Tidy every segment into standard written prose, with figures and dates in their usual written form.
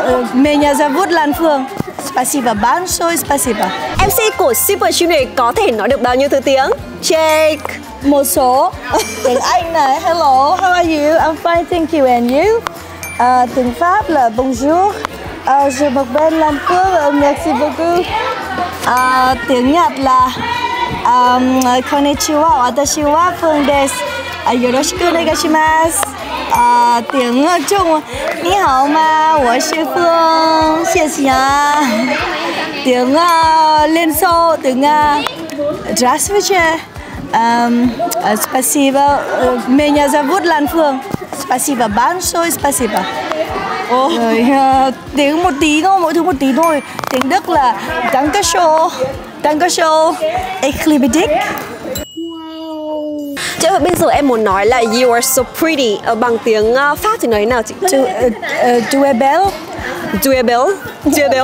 Меня zовут Lan Phương. Спасибо большое, спасибо. MC của Super Junior có thể nói được bao nhiêu thứ tiếng? Check. Một số. Tiếng Anh này, hello, how are you? I'm fine, thank you, and you? Tiếng Pháp là bonjour. Je m'appelle Lan Phương, merci beaucoup. Tiếng Nhật là konnichiwa, watashi wa Phương desu. Yoroshiku onegaishimasu. Tiếng Trung, ni hao ma, wo shi Phương, xie xie. Tiếng Liên Xô, tiếng Здравствуйте. Спасибо. Меня зовут Lan Phương. Spasiba большое, спасибо. Tiếng một tí thôi, mỗi thứ một tí thôi. Tiếng Đức là Danke schön. Ich liebe dich. Chứ bây giờ em muốn nói là you are so pretty bằng tiếng Pháp thì nói thế nào chị? Tu es belle. Tu es belle. Tu es belle.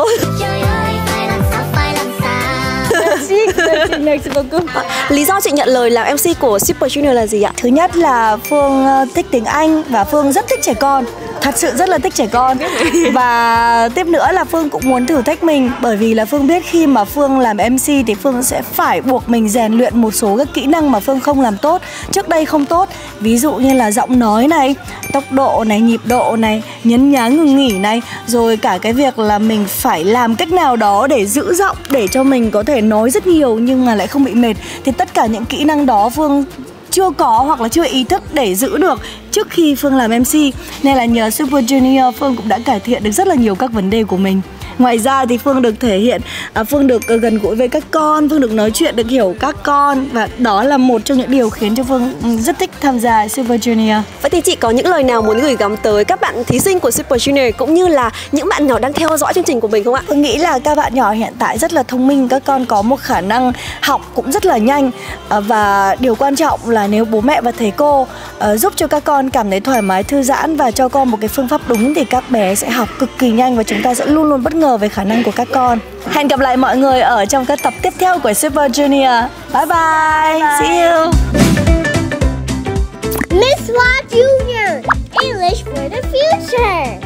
Lý do chị nhận lời làm MC của Super Junior là gì ạ? Thứ nhất là Phương thích tiếng Anh và Phương rất thích trẻ con. Thật sự rất là thích trẻ con. Và tiếp nữa là Phương cũng muốn thử thách mình. Bởi vì là Phương biết khi mà Phương làm MC thì Phương sẽ phải buộc mình rèn luyện một số các kỹ năng mà Phương không làm tốt, trước đây không tốt. Ví dụ như là giọng nói này, tốc độ này, nhịp độ này, nhấn nhá ngừng nghỉ này. Rồi cả cái việc là mình phải làm cách nào đó để giữ giọng, để cho mình có thể nói rất nhiều nhưng mà lại không bị mệt. Thì tất cả những kỹ năng đó Phương chưa có hoặc là chưa ý thức để giữ được trước khi Phương làm MC. Nên là nhờ Super Junior Phương cũng đã cải thiện được rất là nhiều các vấn đề của mình. Ngoài ra thì Phương được thể hiện, Phương được gần gũi với các con, Phương được nói chuyện, được hiểu các con. Và đó là một trong những điều khiến cho Phương rất thích tham gia Super Junior. Vậy thì chị có những lời nào muốn gửi gắm tới các bạn thí sinh của Super Junior cũng như là những bạn nhỏ đang theo dõi chương trình của mình không ạ? Phương nghĩ là các bạn nhỏ hiện tại rất là thông minh, các con có một khả năng học cũng rất là nhanh. Và điều quan trọng là nếu bố mẹ và thầy cô giúp cho các con cảm thấy thoải mái, thư giãn và cho con một cái phương pháp đúng thì các bé sẽ học cực kỳ nhanh và chúng ta sẽ luôn luôn bất ngờ về khả năng của các con. Hẹn gặp lại mọi người ở trong các tập tiếp theo của Super Junior. Bye bye. See you. Miss Wa Junior, English for the future.